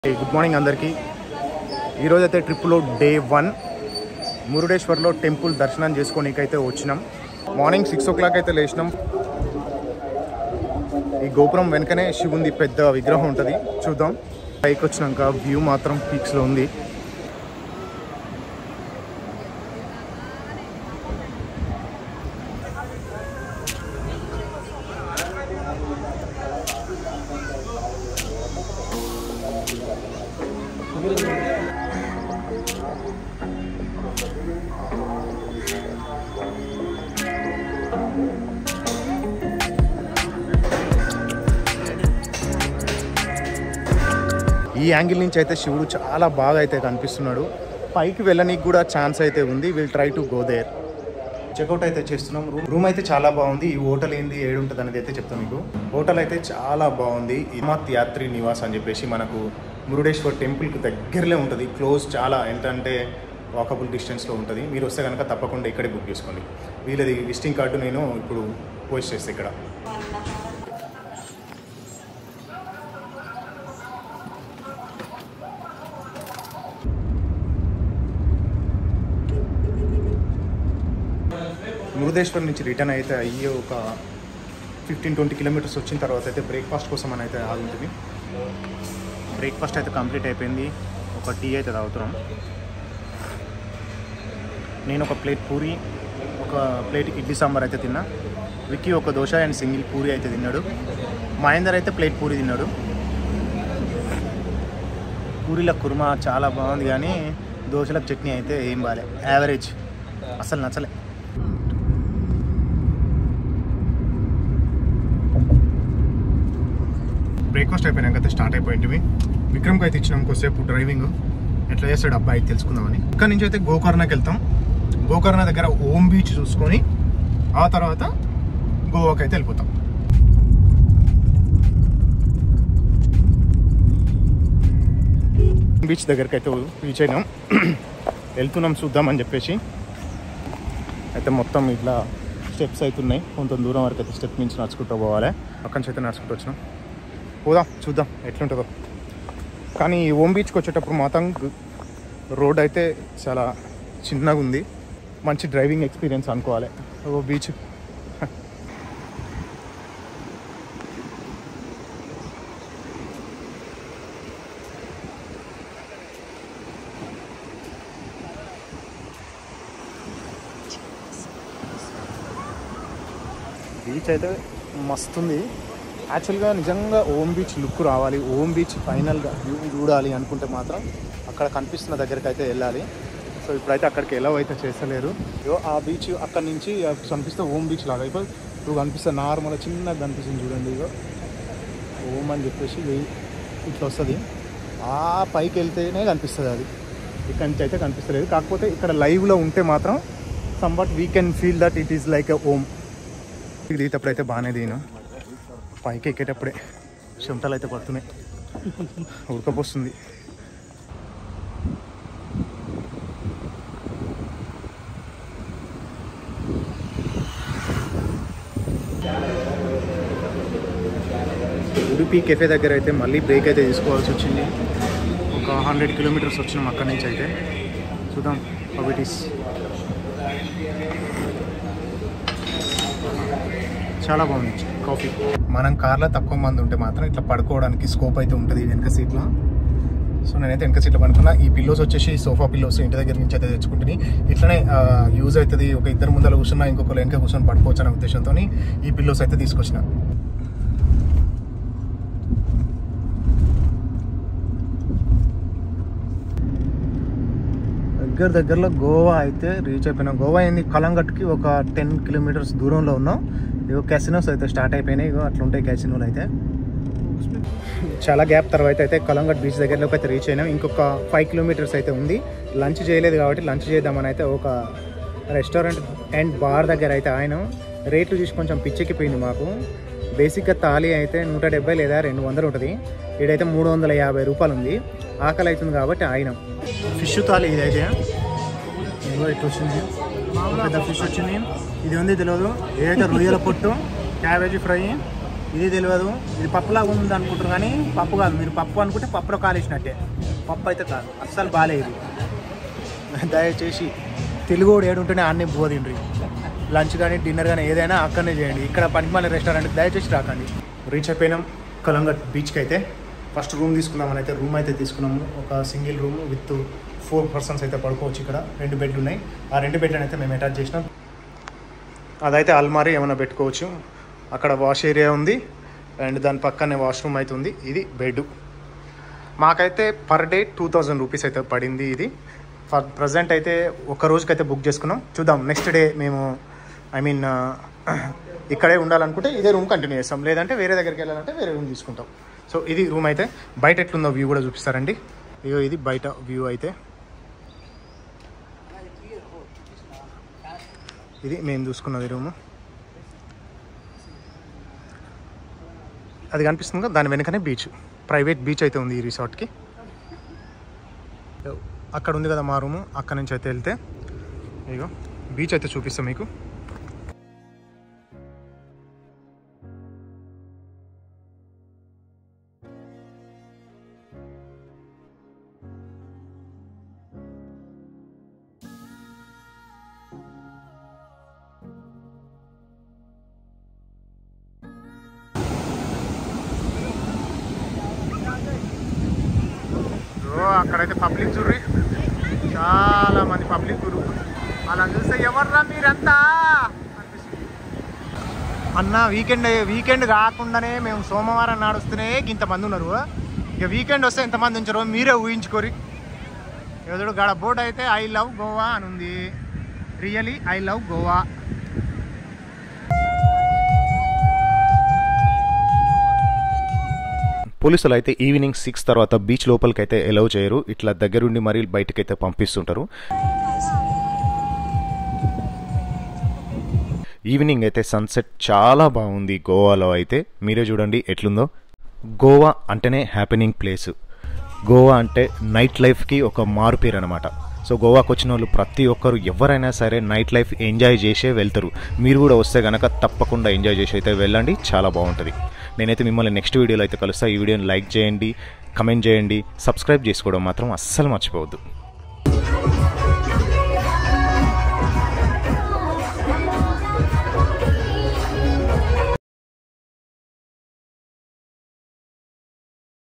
Good morning అందరికీ. ఈరోజు అయితే ట్రిప్లో డే 1 మురుడేశ్వర్లో టెంపుల్ దర్శనం చేసుకోనీకైతే వచ్చినాం. మార్నింగ్ 6 o'clock అయితే లేచినాం. ఈ గోపురం వెనకనే శివుంది పెద్ద విగ్రహం ఉంటుంది, చూద్దాం. పైకి వచ్చినాక వ్యూ మాత్రం పీక్స్లో ఉంది. ఈ యాంగిల్ నుంచి అయితే శివుడు చాలా బాగా అయితే కనిపిస్తున్నాడు. పైకి వెళ్ళనీకి కూడా ఛాన్స్ అయితే ఉంది. Will try to go there. Checkout అయితే చేస్తున్నాం. రూమ్ అయితే చాలా బాగుంది. ఈ హోటల్ ఏంది ఏడుంటుంది అనేది అయితే చెప్తాను మీకు. హోటల్ అయితే చాలా బాగుంది. హిమత్ యాత్రి నివాస్ అని చెప్పేసి మనకు మురుడేశ్వర్ టెంపుల్కి దగ్గరలో ఉంటుంది. క్లోజ్ చాలా ఏంటంటే వాకబుల్ డిస్టెన్స్లో ఉంటుంది. మీరు వస్తే కనుక తప్పకుండా ఇక్కడే బుక్ చేసుకోండి. వీళ్ళది విజిటింగ్ కార్డు నేను ఇప్పుడు పోస్ట్ చేస్తే ఇక్కడ. మురుడేశ్వర్ నుంచి రిటర్న్ అయితే అయ్యి ఒక 15-20 kilometers వచ్చిన తర్వాత అయితే బ్రేక్ఫాస్ట్ కోసం అని అయితే ఆగుంటుంది. బ్రేక్ఫాస్ట్ అయితే కంప్లీట్ అయిపోయింది. ఒక టీ అయితే తాగుతున్నాం. నేను ఒక ప్లేట్ పూరి, ఒక ప్లేట్ ఇడ్లీ సాంబార్ అయితే తిన్నా. విక్కీ ఒక దోశ అండ్ సింగిల్ పూరి అయితే తిన్నాడు. మహేందర్ అయితే ప్లేట్ పూరి తిన్నాడు. పూరీల కుర్మా చాలా బాగుంది, కానీ దోశలకు చట్నీ అయితే ఏం బాలే, యావరేజ్, అసలు నచ్చలే. బ్రేక్ఫాస్ట్ అయిపోయినాక అయితే స్టార్ట్ అయిపోయింటివి. విక్రమ్కి అయితే ఇచ్చినాం కొద్దిసేపు డ్రైవింగ్, ఎట్లా చేస్తాడు అబ్బాయి అయితే తెలుసుకుందామని. ఇక్కడ నుంచి అయితే గోకర్ణకి వెళ్తాం. గోకర్ణ దగ్గర ఓం బీచ్ చూసుకొని ఆ తర్వాత గోవాకి అయితే వెళ్ళిపోతాం. బీచ్ దగ్గరికి అయితే రీచ్ అయినాం. వెళ్తున్నాం చూద్దామని చెప్పేసి. అయితే మొత్తం ఇట్లా స్టెప్స్ అవుతున్నాయి. కొంత దూరం వరకు అయితే స్టెప్ నుంచి నడుచుకుంటూ పోవాలి. అక్కడి నుంచి అయితే నడుచుకుంటూ వచ్చినాం. పోదాం చూద్దాం ఎట్లుంటుందో. కానీ ఓం బీచ్కి వచ్చేటప్పుడు మాత్రం రోడ్ అయితే చాలా చిన్నగా ఉంది. మంచి డ్రైవింగ్ ఎక్స్పీరియన్స్ అనుకోవాలి. ఓ బీచ్ బీచ్ అయితే మస్తుంది. యాక్చువల్గా నిజంగా ఓం బీచ్ లుక్ రావాలి, ఓం బీచ్ ఫైనల్గా వ్యూ చూడాలి అనుకుంటే మాత్రం అక్కడ కనిపిస్తున్న దగ్గరికి అయితే వెళ్ళాలి. సో ఇప్పుడైతే అక్కడికి ఎలా అయితే చేస్తలేరు. ఆ బీచ్ అక్కడ నుంచి కనిపిస్తే ఓం బీచ్ లాగా ఇప్పుడు కనిపిస్తే నార్మల్ చిన్నగా కనిపిస్తుంది చూడండి. ఇగో ఓం అని చెప్పేసి ఇట్లా వస్తుంది. ఆ పైకి వెళ్తేనే కనిపిస్తుంది అది. ఇక్కడి నుంచి అయితే కనిపిస్తలేదు. కాకపోతే ఇక్కడ లైవ్లో ఉంటే మాత్రం సంబట్ we can feel that it is like a home. దిగేటప్పుడు అయితే బాగానే దిగిన, పైకి ఎక్కేటప్పుడే చెమటలు అయితే పడుతున్నాయి, ఉడకపోస్తుంది. ఉడిపి కెఫే దగ్గర అయితే మళ్ళీ బ్రేక్ అయితే తీసుకోవాల్సి వచ్చింది. ఒక 100 kilometers వచ్చినాం అక్కడి నుంచి. అయితే చూద్దాం హౌ ఇట్ ఈస్. చాలా బాగుంది కాఫీ. మనం కార్లో తక్కువ మంది ఉంటే మాత్రం ఇట్లా పడుకోవడానికి స్కోప్ అయితే ఉంటుంది వెనక సీట్లో. సో నేనైతే వెనక సీట్లో పడుకున్నా. ఈ పిల్లోస్ వచ్చేసి సోఫా పిల్లోస్ ఇంటి దగ్గర నుంచి అయితే తెచ్చుకుంటుంది. ఇట్లనే యూజ్ అవుతుంది. ఒక ఇద్దరు ముందర కూర్చున్నా, ఇంకొకరు వెనక కూర్చొని పడుకోవచ్చు అనే ఉద్దేశంతో ఈ పిల్లోస్ అయితే తీసుకొచ్చిన. దగ్గరలో గోవా అయితే రీచ్ అయిపోయినాం. గోవా ఏంది, కలంగట్కి ఒక 10 kilometers దూరంలో ఉన్నాం. ఇగో క్యాసినోస్ అయితే స్టార్ట్ అయిపోయినాయి. ఇగో అట్లా ఉంటాయి క్యాసినోలు అయితే. చాలా గ్యాప్ తర్వాత అయితే కలంగట్ బీచ్ దగ్గరలోకి అయితే రీచ్ అయినాం. ఇంకొక 5 kilometers అయితే ఉంది. లంచ్ చేయలేదు కాబట్టి లంచ్ చేద్దామని అయితే ఒక రెస్టారెంట్ అండ్ బార్ దగ్గర అయితే ఆయన రేట్లు చూసి కొంచెం పిచ్చెక్కిపోయింది మాకు. బేసిక్గా థాలీ అయితే 170 లేదా 200 ఉంటుంది. ఇదైతే 350 రూపాయలు ఉంది. ఆకలి అవుతుంది కాబట్టి ఆయన ఫిష్ థాలీ ఇదైతే ఇట్లా వచ్చింది. పెద్ద ఫిష్ వచ్చింది. ఇది ఉంది తెలియదు. ఏదైతే రొయ్యల పొట్టు, క్యాబేజీ ఫ్రై, ఇది తెలియదు, ఇది పప్పులాగా ఉంది అనుకుంటారు కానీ పప్పు కాదు. మీరు పప్పు అనుకుంటే పప్పులో కాలేసినట్టే, పప్పు అయితే కాదు. అస్సలు బాగాలేదు. దయచేసి తెలుగుడు ఏడుంటేనే అన్నీ బోధిండ్రి. లంచ్ కానీ డిన్నర్ కానీ ఏదైనా అక్కడనే చేయండి. ఇక్కడ పనికిమాల రెస్టారెంట్కి దయచేసి రాకండి. రీచ్ అయిపోయినాం కలంగట్ బీచ్కి. అయితే ఫస్ట్ రూమ్ తీసుకున్నామని అయితే రూమ్ అయితే తీసుకున్నాము. ఒక సింగిల్ రూమ్ విత్ 4 పర్సన్స్ అయితే పడుకోవచ్చు. ఇక్కడ 2 బెడ్లు ఉన్నాయి. ఆ 2 బెడ్లను అయితే మేము అటాచ్ చేసినాం. అదైతే అల్మారీ ఏమైనా పెట్టుకోవచ్చు. అక్కడ వాష్ ఏరియా ఉంది అండ్ దాని పక్కనే వాష్రూమ్ అయితే ఉంది. ఇది బెడ్. మాకైతే పర్ డే 2000 రూపీస్ అయితే పడింది. ఇది ఫర్ ప్రజెంట్ అయితే ఒక రోజుకైతే బుక్ చేసుకున్నాం. చూద్దాం నెక్స్ట్ డే మేము ఇక్కడే ఉండాలనుకుంటే ఇదే రూమ్ కంటిన్యూ చేస్తాం, లేదంటే వేరే దగ్గరికి వెళ్ళాలంటే వేరే రూమ్ తీసుకుంటాం. సో ఇది రూమ్ అయితే. బయట ఎట్లుందో వ్యూ కూడా చూపిస్తారండి. ఇగో ఇది బయట వ్యూ అయితే. ఇది మేము చూసుకున్నది రూము. అది కనిపిస్తుంది కదా, దాని వెనకనే బీచ్, ప్రైవేట్ బీచ్ అయితే ఉంది ఈ రిసార్ట్కి. అక్కడ ఉంది కదా మా రూము, అక్కడ నుంచి అయితే వెళ్తే ఇగో బీచ్ అయితే చూపిస్తాం మీకు. అక్కడైతే పబ్లిక్ చూడ్రి, చాలా మంది పబ్లిక్ గురువు. అలా చూస్తే ఎవర్రా మీరంతా అనిపిస్తుంది అన్న. వీకెండ్ కాకుండానే మేము సోమవారం నాడు వస్తేనే ఇంతమంది ఉన్నారు. ఇక వీకెండ్ వస్తే ఎంతమంది ఉంచారో మీరే ఊహించుకోరి. ఎదుడు గడ బోర్డు అయితే ఐ లవ్ గోవా అని ఉంది. Really I love Goa. పోలీసులు అయితే ఈవినింగ్ 6 తర్వాత బీచ్ లోపలికి అయితే ఎలవ్ చేయరు. ఇట్లా దగ్గరుండి మరీ బయటకైతే పంపిస్తుంటారు. ఈవినింగ్ అయితే సన్సెట్ చాలా బాగుంది గోవాలో అయితే. మీరే చూడండి ఎట్లుందో. గోవా అంటేనే హ్యాపెనింగ్ ప్లేస్. గోవా అంటే నైట్ లైఫ్కి ఒక మారుపేరు అనమాట. సో గోవాకు వచ్చిన వాళ్ళు ప్రతి ఒక్కరు ఎవరైనా సరే నైట్ లైఫ్ ఎంజాయ్ చేసే వెళ్తారు. మీరు కూడా వస్తే కనుక తప్పకుండా ఎంజాయ్ చేసి అయితే వెళ్ళండి, చాలా బాగుంటుంది. నేనైతే మిమ్మల్ని నెక్స్ట్ వీడియోలో అయితే కలుస్తా. ఈ వీడియోని లైక్ చేయండి, కమెంట్ చేయండి, సబ్స్క్రైబ్ చేసుకోవడం మాత్రం అస్సలు మర్చిపోవద్దు.